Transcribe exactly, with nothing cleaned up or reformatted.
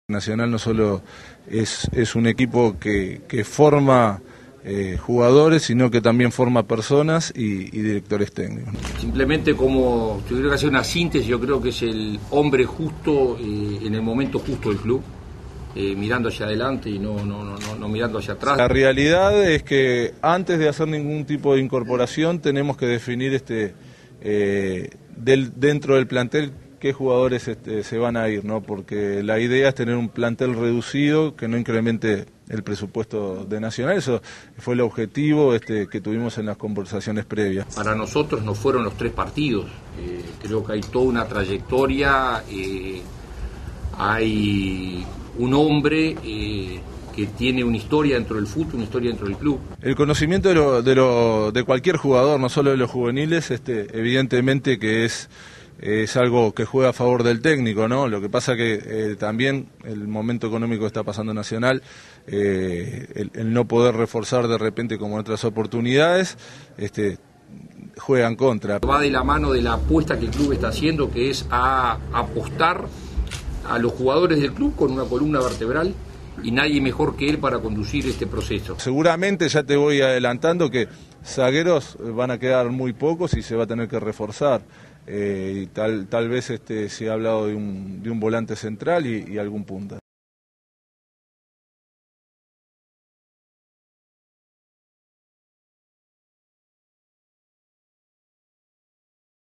Nacional no solo es, es un equipo que, que forma eh, jugadores, sino que también forma personas y, y directores técnicos. Simplemente como tuviera que hacer una síntesis, yo creo que es el hombre justo eh, en el momento justo del club, eh, mirando hacia adelante y no, no, no, no mirando hacia atrás. La realidad es que antes de hacer ningún tipo de incorporación tenemos que definir este eh, del, dentro del plantel qué jugadores este, se van a ir, ¿no? Porque la idea es tener un plantel reducido que no incremente el presupuesto de Nacional. Eso fue el objetivo este, que tuvimos en las conversaciones previas. Para nosotros no fueron los tres partidos, eh, creo que hay toda una trayectoria, eh, hay un hombre eh, que tiene una historia dentro del fútbol, una historia dentro del club. El conocimiento de, lo, de, lo, de cualquier jugador, no solo de los juveniles, este, evidentemente que es... es algo que juega a favor del técnico, ¿no? Lo que pasa que eh, también el momento económico que está pasando Nacional, eh, el, el no poder reforzar de repente como en otras oportunidades, este, juega en contra. Va de la mano de la apuesta que el club está haciendo, que es a apostar a los jugadores del club con una columna vertebral y nadie mejor que él para conducir este proceso. Seguramente, ya te voy adelantando, que zagueros van a quedar muy pocos y se va a tener que reforzar. Eh, y tal, tal vez este, se ha hablado de un, de un volante central y, y algún punta.